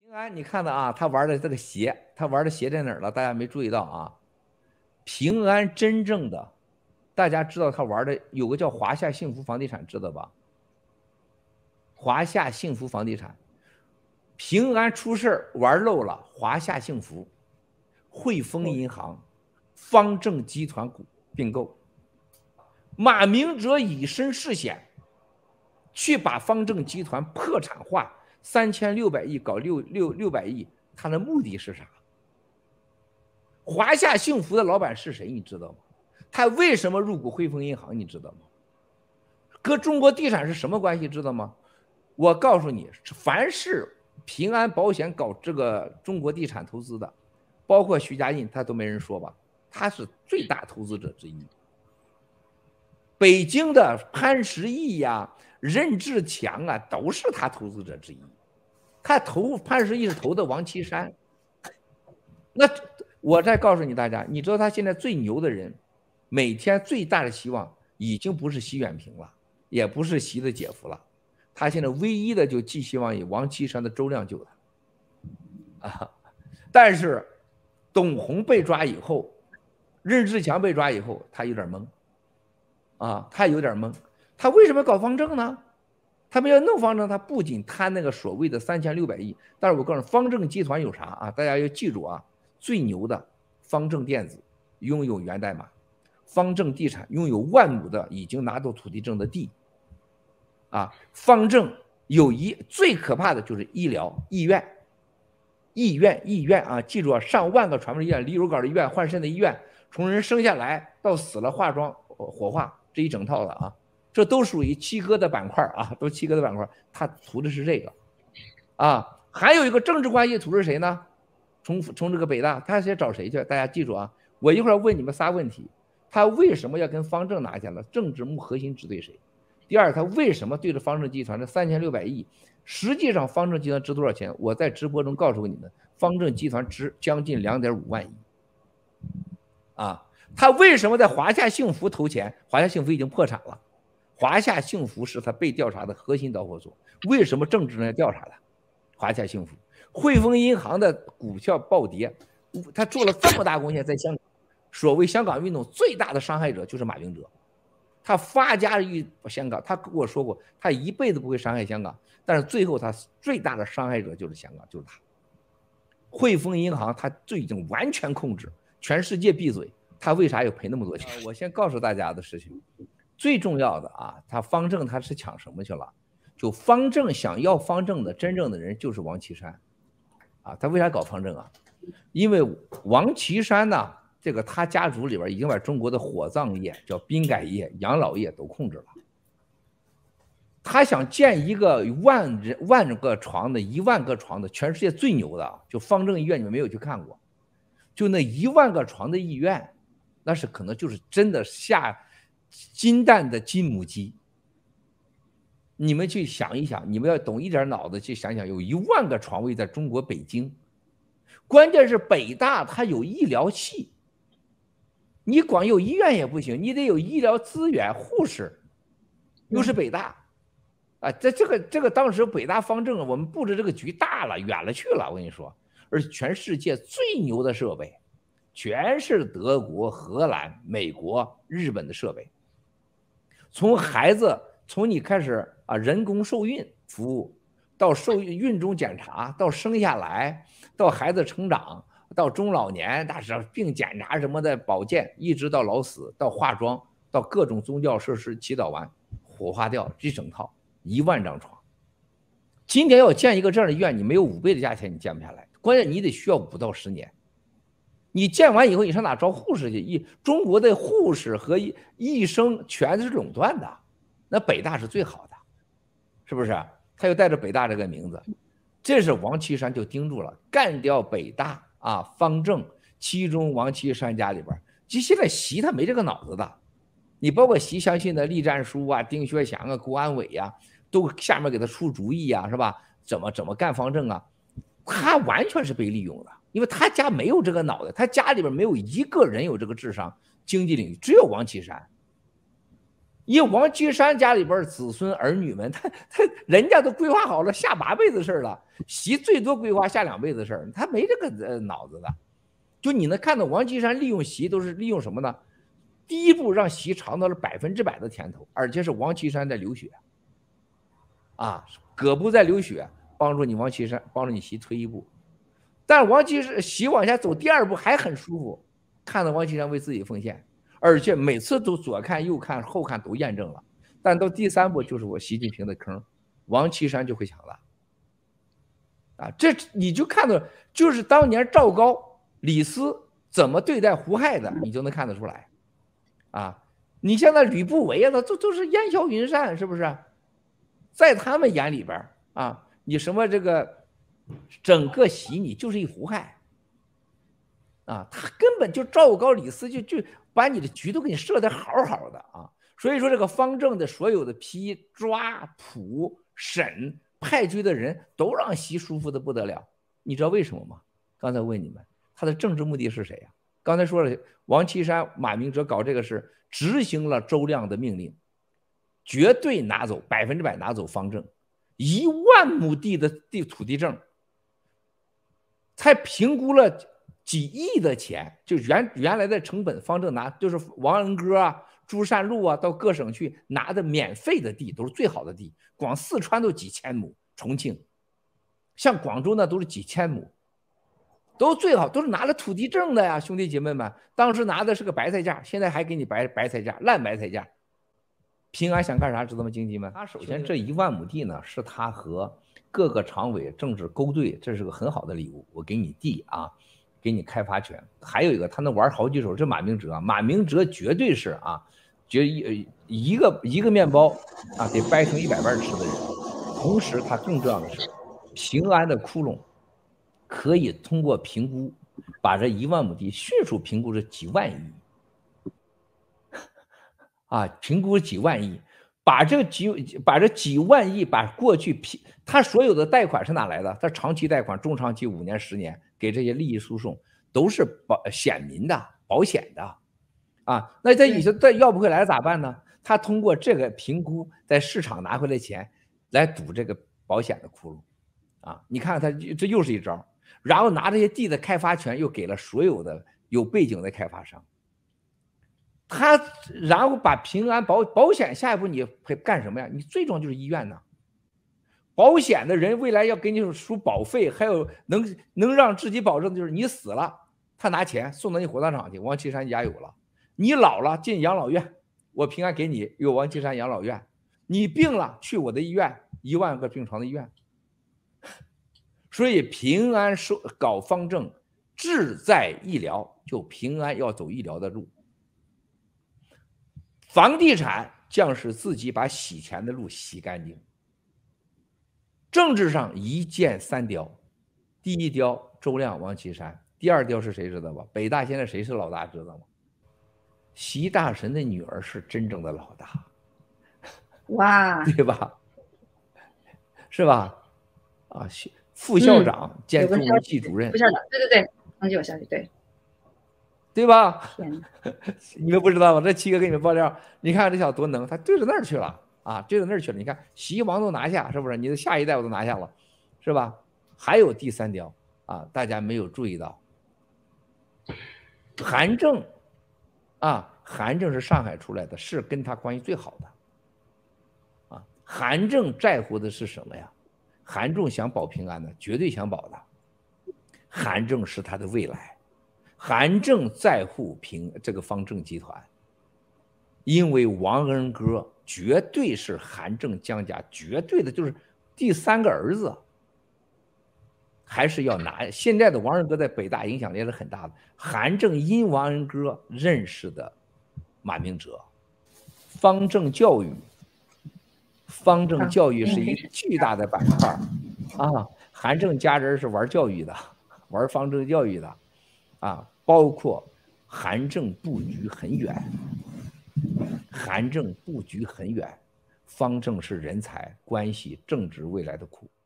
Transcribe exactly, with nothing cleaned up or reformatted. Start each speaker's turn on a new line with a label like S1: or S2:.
S1: 平安，你看到啊，他玩的这个鞋，他玩的鞋在哪儿了？大家没注意到啊？平安真正的，大家知道他玩的有个叫华夏幸福房地产，知道吧？华夏幸福房地产，平安出事玩漏了，华夏幸福、汇丰银行、方正集团股并购，马明哲以身试险，去把方正集团破产化。三千六百亿搞六六六百亿，他的目的是啥？华夏幸福的老板是谁？你知道吗？他为什么入股汇丰银行？你知道吗？跟中国地产是什么关系？知道吗？我告诉你，凡是平安保险搞这个中国地产投资的，包括徐家印，他都没人说吧？他是最大投资者之一。北京的潘石屹呀、任志强啊，都是他投资者之一。他投潘石屹是投的王岐山。那我再告诉你大家，你知道他现在最牛的人，每天最大的希望已经不是习远平了，也不是习的姐夫了，他现在唯一的就寄希望于王岐山的周亮救他啊。但是董宏被抓以后，任志强被抓以后，他有点懵。啊，他有点懵，他为什么搞方正呢？他们要弄方正，他不仅贪那个所谓的三千六百亿，但是我告诉你，方正集团有啥啊？大家要记住啊，最牛的方正电子拥有源代码，方正地产拥有万亩的已经拿到土地证的地，啊，方正有一最可怕的就是医疗医院，医院医院啊，记住啊，上万个传播医院，离乳杆的医院，换肾的医院，从人生下来到死了化妆火化。这一整套的啊，这都属于七哥的板块啊，都七哥的板块，他图的是这个啊。还有一个政治关系图是谁呢？从从这个北大，他先找谁去？大家记住啊，我一会儿问你们仨问题：他为什么要跟方正拿下了？政治目核心指对谁？第二，他为什么对着方正集团的三千六百亿？实际上，方正集团值多少钱？我在直播中告诉过你们，方正集团值将近两点五万亿啊。他为什么在华夏幸福投钱？华夏幸福已经破产了，华夏幸福是他被调查的核心导火索。为什么政治人要调查他？华夏幸福、汇丰银行的股票暴跌，他做了这么大贡献，在香港，所谓香港运动最大的伤害者就是马明哲，他发家于香港，他跟我说过，他一辈子不会伤害香港，但是最后他最大的伤害者就是香港，就是他。汇丰银行他就已经完全控制，全世界闭嘴。他为啥要赔那么多钱？我先告诉大家的事情，最重要的啊，他方正他是抢什么去了？就方正想要方正的真正的人就是王岐山，啊，他为啥搞方正啊？因为王岐山呢，这个他家族里边已经把中国的火葬业、叫殡改业、养老业都控制了。他想建一个万人万个床的、一万个床的，全世界最牛的，就方正医院，你们没有去看过？就那一万个床的医院。那是可能就是真的下金蛋的金母鸡。你们去想一想，你们要懂一点脑子去想想，有一万个床位在中国北京，关键是北大它有医疗系，你光有医院也不行，你得有医疗资源，护士，又是北大，啊，这这个这个当时北大方正我们布置这个局大了远了去了，我跟你说，而且全世界最牛的设备。全是德国、荷兰、美国、日本的设备。从孩子从你开始啊，人工受孕服务，到受孕中检查，到生下来，到孩子成长，到中老年，那是病检查什么的保健，一直到老死，到化妆，到各种宗教设施祈祷完火化掉，这整套一万张床。今天要建一个这样的医院，你没有五倍的价钱，你建不下来。关键你得需要五到十年。你建完以后，你上哪招护士去？中国的护士和医生全是垄断的，那北大是最好的，是不是？他又带着北大这个名字，这是王岐山就盯住了，干掉北大啊，方正，其中王岐山家里边，其实现在习他没这个脑子的，你包括习相信的栗战书啊、丁薛祥啊、郭安伟呀、啊，都下面给他出主意啊，是吧？怎么怎么干方正啊？他完全是被利用的。因为他家没有这个脑袋，他家里边没有一个人有这个智商，经济领域只有王岐山。 因为王岐山家里边子孙儿女们，他他人家都规划好了下八辈子事儿了，习最多规划下两辈子事儿，他没这个呃脑子的。就你能看到王岐山利用习都是利用什么呢？第一步让习尝到了百分之百的甜头，而且是王岐山在流血，啊，葛部在流血，帮助你王岐山，帮助你习退一步。但王岐山习往下走第二步还很舒服，看到王岐山为自己奉献，而且每次都左看右看后看都验证了。但到第三步就是我习近平的坑，王岐山就会抢了。啊，这你就看到，就是当年赵高、李斯怎么对待胡亥的，你就能看得出来。啊，你现在吕不韦啊，都都是烟消云散，是不是？在他们眼里边啊，你什么这个整个习你就是一胡亥啊，他根本就赵高、李斯就就把你的局都给你设得好好的啊。所以说这个方正的所有的批抓捕审派去的人都让习舒服的不得了，你知道为什么吗？刚才问你们，他的政治目的是谁呀？刚才说了，王岐山、马明哲搞这个事，执行了周亮的命令，绝对拿走百分之百拿走方正，一万亩地的地土地证，才评估了几亿的钱，就原原来的成本，方正拿就是王恩歌啊、朱善禄啊，到各省去拿的免费的地，都是最好的地，光四川都几千亩，重庆，像广州那都是几千亩。都最好，都是拿了土地证的呀，兄弟姐妹们，当时拿的是个白菜价，现在还给你白白菜价，烂白菜价。平安想干啥，知道吗？经济们，他首先这一万亩地呢，是他和各个常委政治勾兑，这是个很好的礼物，我给你地啊，给你开发权。还有一个，他能玩好几手，这马明哲，马明哲绝对是啊，绝一一个一个面包啊，得掰成一百瓣吃的人。同时，他更重要的是，平安的窟窿。可以通过评估，把这一万亩地迅速评估是几万亿，啊，评估几万亿，把这几把这几万亿，把过去批他所有的贷款是哪来的？他长期贷款、中长期五年、十年，给这些利益输送，都是保险民的、保险的，啊，那这以前再要不回来咋办呢？他通过这个评估，在市场拿回来钱，来堵这个保险的窟窿，啊，你看他这又是一招。然后拿这些地的开发权又给了所有的有背景的开发商，他然后把平安保保险下一步你会干什么呀？你最终就是医院呢。保险的人未来要给你输保费，还有能能让自己保证的就是你死了，他拿钱送到你火葬场去，王岐山家有了。你老了进养老院，我平安给你有王岐山养老院。你病了去我的医院，一万个病床的医院。所以平安收搞方正，志在医疗，就平安要走医疗的路。房地产将是自己把洗钱的路洗干净。政治上一箭三雕，第一雕周亮、王岐山，第二雕是谁知道吧？北大现在谁是老大知道吗？习大神的女儿是真正的老大，
S2: 哇，
S1: 对吧？是吧？啊，副校长兼中文系主任，
S2: 副校长，对对对，长期有消息，对，
S1: 对吧？你们不知道吗？这七哥给你们爆料，你看这小子多能，他对着那儿去了啊，对着那儿去了。你看习王都拿下，是不是？你的下一代我都拿下了，是吧？还有第三条啊，大家没有注意到，韩正啊，韩正是上海出来的，是跟他关系最好的啊。韩正在乎的是什么呀？韩正想保平安的，绝对想保的。韩正是他的未来，韩正在乎平这个方正集团，因为王恩哥绝对是韩正江家绝对的，就是第三个儿子，还是要拿。现在的王恩哥在北大影响力是很大的，韩正因王恩哥认识的马明哲，方正教育。方正教育是一个巨大的板块啊，韩正家人是玩教育的，玩方正教育的啊，包括韩正布局很远，韩正布局很远，方正是人才、关系、政治未来的库。